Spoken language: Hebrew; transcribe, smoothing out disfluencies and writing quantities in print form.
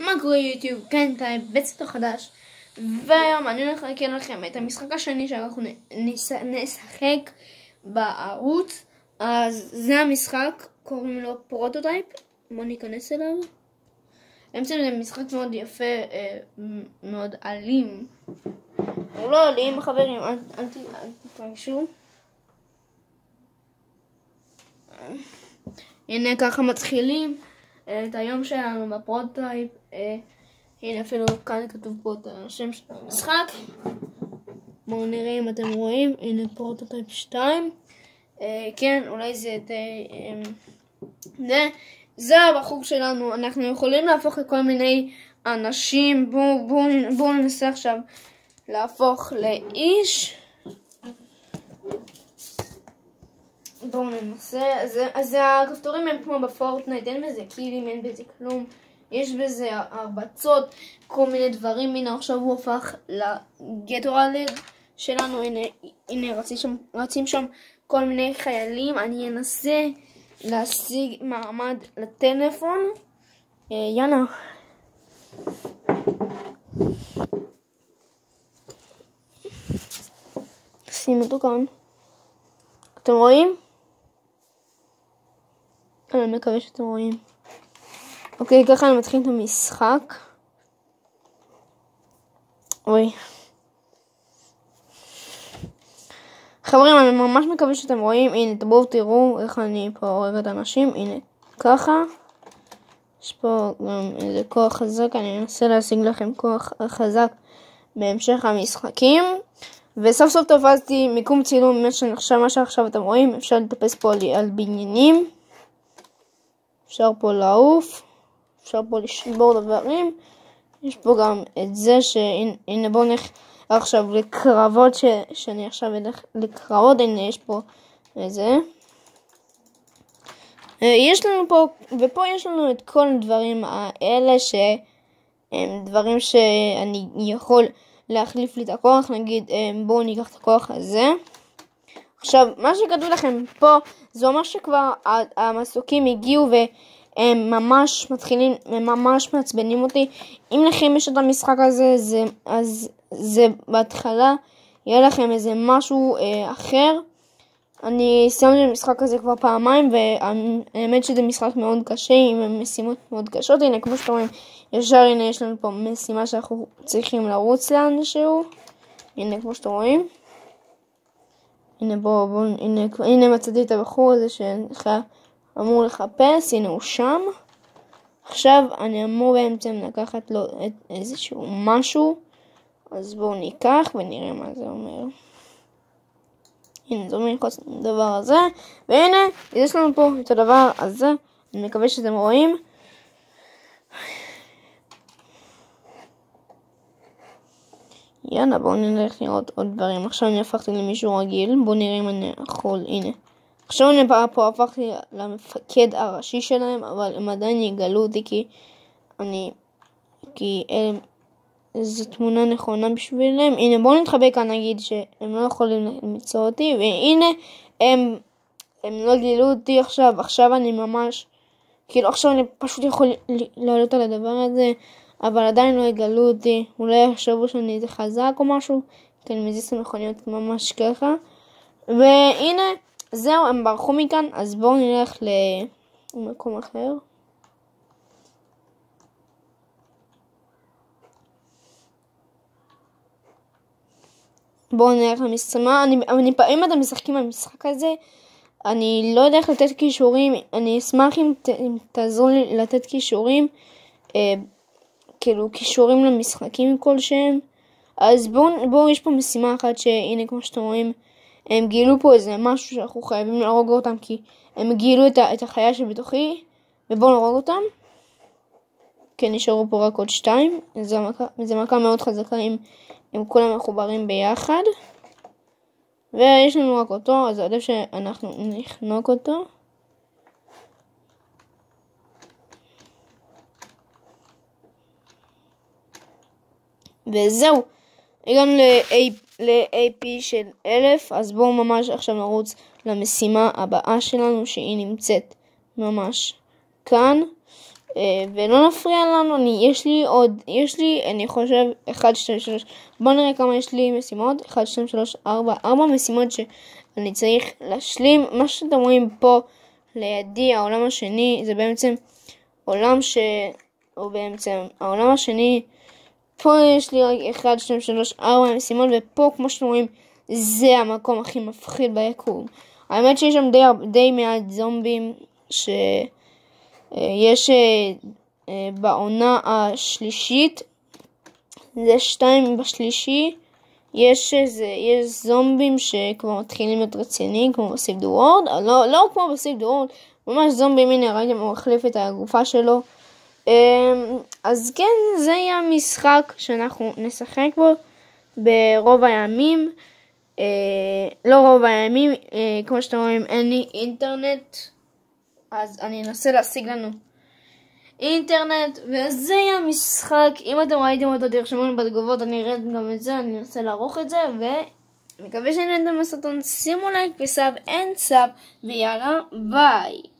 מה קורה יוטיוב? כן, אתה בצד החדש, והיום אני הולך להכיר לכם את המשחק השני שאנחנו נשחק בערוץ. אז זה המשחק, קוראים לו פרוטוטייפ. בואו ניכנס אליו. בעצם זה משחק מאוד יפה, מאוד אלים. הוא לא אלים, חברים, אל תתרגשו. הנה ככה מתחילים את היום שלנו בפרוטוטייפ. הנה אפילו כאן כתוב פה את השם של המשחק. בואו נראה אם אתם רואים. הנה פרוטוטייפ 2. כן, אולי זה הבחור שלנו. אנחנו יכולים להפוך לכל מיני אנשים. בואו ננסה עכשיו להפוך לאיש. בואו ננסה. אז הכפתורים הם כמו בפורטנייט, אין בזה קילים, אין בזה כלום. יש בזה הרבצות, כל מיני דברים. הנה עכשיו הוא הפך לגטורלד שלנו. הנה רצים שם כל מיני חיילים. אני אנסה להשיג מעמד לטלפון. יאללה. שים אותו כאן. אתם רואים? אני מקווה שאתם רואים. אוקיי, ככה אני מתחיל את המשחק. אוי. חברים, אני ממש מקווה שאתם רואים. הנה, בואו תראו איך אני פה הורג את האנשים. הנה, ככה. יש פה גם איזה כוח חזק. אני אנסה להשיג לכם כוח חזק בהמשך המשחקים. וסוף סוף תפסתי מיקום צילום. מה שעכשיו אתם רואים, אפשר לטפס פה על בניינים. אפשר פה לעוף. אפשר פה לשבור דברים. יש פה גם את זה שהנה בואו נלך עכשיו לקרבות שאני עכשיו אלך לקרבות. הנה יש פה איזה. יש לנו פה, ופה יש לנו את כל הדברים האלה שהם דברים שאני יכול להחליף לי את הכוח. נגיד בואו ניקח את הכוח הזה. עכשיו מה שכתוב לכם פה זה אומר שכבר המסוקים הגיעו והם ממש מתחילים, הם ממש מעצבנים אותי. אם לכם יש את המשחק הזה, אז זה בהתחלה יהיה לכם איזה משהו אחר. אני סיימתי את המשחק הזה כבר פעמיים, והאמת שזה משחק מאוד קשה עם משימות מאוד קשות. הנה כמו שאתם רואים, ישר הנה יש לנו פה משימה שאנחנו צריכים לרוץ לאנשהו. הנה כמו שאתם רואים. הנה הנה מצאתי את הבחור הזה שאמור לחפש. הנה הוא שם. עכשיו אני אמור בעצם לקחת לו איזשהו משהו. אז בואו ניקח ונראה מה זה אומר. הנה זה אומר ללחוץ את הדבר הזה. והנה יש לנו פה את הדבר הזה. אני מקווה שאתם רואים. יאללה בואו נלך לראות עוד דברים. עכשיו אני הפכתי למישהו רגיל. בואו נראה אם אני יכול. הנה. עכשיו אני פה הפכתי למפקד הראשי שלהם. אבל הם עדיין יגלו אותי כי זו תמונה נכונה בשבילם. הנה בואו נתחבא כאן, נגיד שהם לא יכולים למצוא אותי. והנה הם לא גילו אותי עכשיו אני ממש כאילו עכשיו אני פשוט יכול לעלות על הדבר הזה. אבל עדיין לא יגלו אותי. אולי יחשבו שאני איזה חזק או משהו, כי אני מזיז את המכוניות ממש ככה. והנה זהו, הם ברחו מכאן. אז בואו נלך למקום אחר. בואו נלך למשימה. אם אתם משחקים במשחק הזה, אני לא יודע איך לתת קישורים. אני אשמח אם תעזרו לי לתת קישורים, כאילו קישורים למשחקים כלשהם. אז בואו יש פה משימה אחת שהנה כמו שאתם רואים, הם גילו פה איזה משהו שאנחנו חייבים להרוג אותם, כי הם גילו את החיה שבתוכי. ובואו נרוג אותם. כן, נשארו פה רק עוד 2. זה מכה מאוד חזקה אם כולם מחוברים ביחד. ויש לנו רק אותו, אז עדיף שאנחנו נחנוק אותו. וזהו, הגענו ל-AP של 1000. אז בואו ממש עכשיו נרוץ למשימה הבאה שלנו, שהיא נמצאת ממש כאן. ולא נפריע לנו. אני חושב 1, 2, 3, בואו נראה כמה יש לי משימות. 1, 2, 3, 4 משימות שאני צריך להשלים. מה שאתם רואים פה לידי, העולם השני, זה בעצם העולם השני. פה יש לי רק 1, 2, 3, 4 משימות, ופה כמו שאתם רואים זה המקום הכי מפחיד ביקום. האמת שיש שם די מעט זומבים שיש בעונה השלישית, זה 2 בשלישי, יש זומבים שכבר מתחילים להיות רציניים כמו בסייב דה וורד, לא כמו בסייב דה וורד, ממש זומבים. הנה ראיתם, הוא החליף את הגופה שלו. אז כן, זה יהיה המשחק שאנחנו נשחק בו ברוב הימים. לא רוב הימים, כמו שאתם רואים אין לי אינטרנט, אז אני אנסה להשיג לנו אינטרנט, וזה יהיה המשחק. אם אתם ראיתם אותו תרשמו לי בתגובות, אני אראה גם את זה, אני אנסה לערוך את זה, ומקווה שנהנתם מהסרטון. שימו לייק וסאב אין סאב, ויאללה ביי.